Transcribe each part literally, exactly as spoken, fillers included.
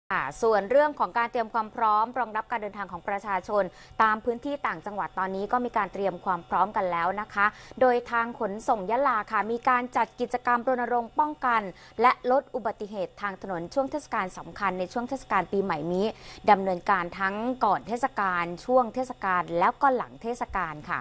ค่ะส่วนเรื่องของการเตรียมความพร้อมรองรับการเดินทางของประชาชนตามพื้นที่ต่างจังหวัดตอนนี้ก็มีการเตรียมความพร้อมกันแล้วนะคะ โดยทางขนส่งยะลาค่ะมีการจัดกิจกรรมรณรงค์ป้องกันและลดอุบัติเหตุทางถนนช่วงเทศกาลสำคัญในช่วงเทศกาลปีใหม่นี้ดำเนินการทั้งก่อนเทศกาลช่วงเทศกาลแล้วก็หลังเทศกาลค่ะ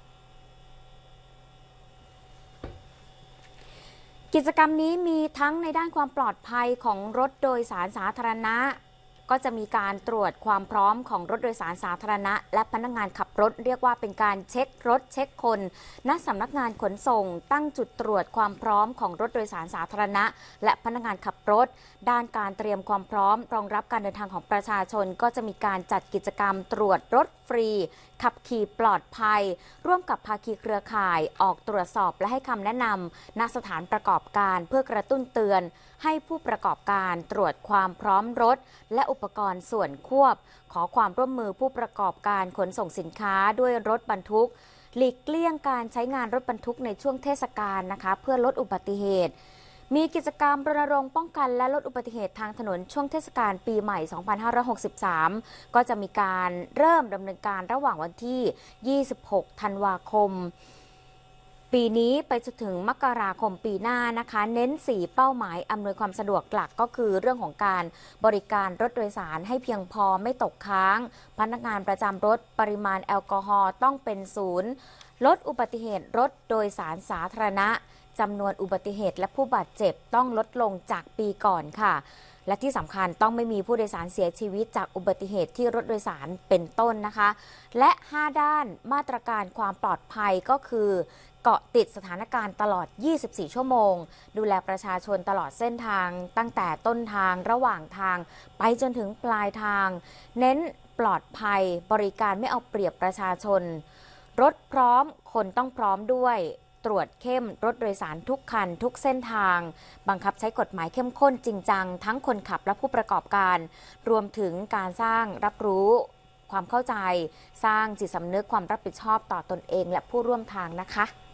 กิจกรรมนี้มีทั้งในด้านความปลอดภัยของรถโดยสารสาธารณะก็จะมีการตรวจความพร้อมของรถโดยสารสาธารณะและพนักงานขับรถเรียกว่าเป็นการเช็ครถเช็คคนณสำนักงานขนส่งตั้งจุดตรวจความพร้อมของรถโดยสารสาธารณะและพนักงานขับรถด้านการเตรียมความพร้อมรองรับการเดินทางของประชาชนก็จะมีการจัดกิจกรรมตรวจรถฟรีขับขี่ปลอดภัยร่วมกับภาคีเครือข่ายออกตรวจสอบและให้คำแนะนำณสถานประกอบการเพื่อกระตุ้นเตือนให้ผู้ประกอบการตรวจความพร้อมรถและอุปกรณ์ส่วนควบขอความร่วมมือผู้ประกอบการขนส่งสินค้าด้วยรถบรรทุกหลีกเลี่ยงการใช้งานรถบรรทุกในช่วงเทศกาลนะคะเพื่อลดอุบัติเหตุมีกิจกรรมรณรงค์ป้องกันและลดอุบัติเหตุทางถนนช่วงเทศกาลปีใหม่ สองพันห้าร้อยหกสิบสาม ก็จะมีการเริ่มดำเนินการระหว่างวันที่ ยี่สิบหก ธันวาคม ปีนี้ไปจนถึงมกราคมปีหน้านะคะเน้นสี่เป้าหมายอำนวยความสะดวกหลักก็คือเรื่องของการบริการรถโดยสารให้เพียงพอไม่ตกค้างพนักงานประจำรถปริมาณแอลกอฮอล์ต้องเป็นศูนย์ลดอุบัติเหตุรถโดยสารสาธารณะจำนวนอุบัติเหตุและผู้บาดเจ็บต้องลดลงจากปีก่อนค่ะและที่สำคัญต้องไม่มีผู้โดยสารเสียชีวิตจากอุบัติเหตุที่รถโดยสารเป็นต้นนะคะและห้าด้านมาตรการความปลอดภัยก็คือเกาะติดสถานการณ์ตลอด ยี่สิบสี่ ชั่วโมงดูแลประชาชนตลอดเส้นทางตั้งแต่ต้นทางระหว่างทางไปจนถึงปลายทางเน้นปลอดภัยบริการไม่เอาเปรียบประชาชนรถพร้อมคนต้องพร้อมด้วยตรวจเข้มรถโดยสารทุกคันทุกเส้นทางบังคับใช้กฎหมายเข้มข้นจริงจังทั้งคนขับและผู้ประกอบการรวมถึงการสร้างรับรู้ความเข้าใจสร้างจิตสำนึกความรับผิดชอบต่อตนเองและผู้ร่วมทางนะคะ